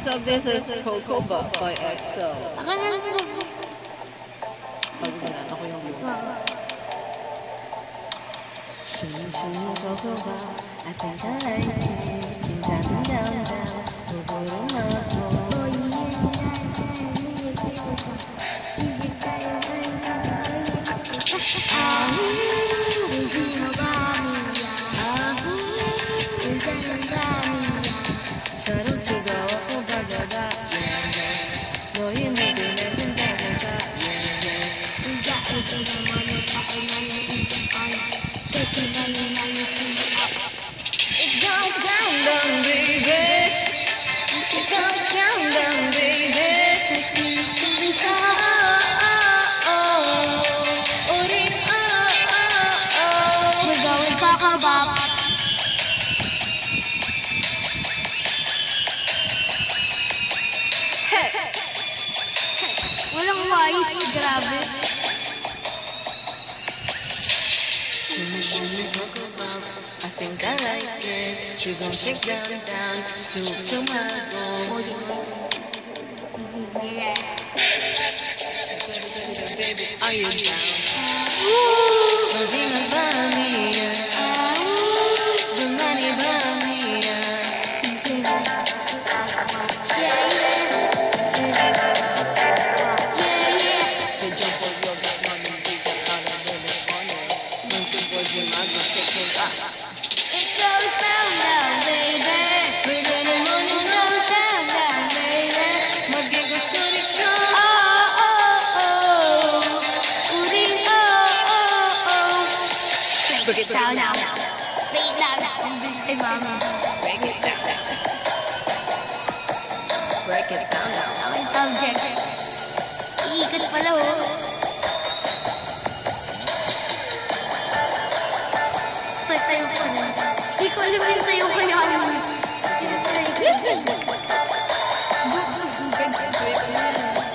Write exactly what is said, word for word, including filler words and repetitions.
So this is Cocoba by X O. Ako na lang. Pag na, ako yung view. Shimmy, shimmy, Cocoba, I think I like it. Keep down, down, down, buburo na ako. Oh yeah, ah, hindi mo ba niya? Ah, hindi mo ba niya? Sarong sigaw ako bagada. 너희 모두 내 생각보다. 이제 이제 너무 사랑하는 이제 아니 세상에 나는 It goes down, down, baby. It goes down, down, baby. We're going to talk about walang voice, grabe. Shimmy, shimmy, Cocoba, I think I like it. She gon' shake down, down, soup to my bowl. Baby, are you down? Rosina Bamia, the money Bamia. The jump of your got money, big got out of the money. When two boys in my go take it up. It goes down, down, baby. Bring in the money, It goes down, down, baby. magiging sulit siya. Oh, oh, oh. 우리 oh, oh, oh. Break it down now. Break it down now. Hey, mama. Break it down, down. Break it down, down. Ang subject. Iikot pala, oh. Sayo ko na. Hindi ko alam yung sayo ko yan. Listen!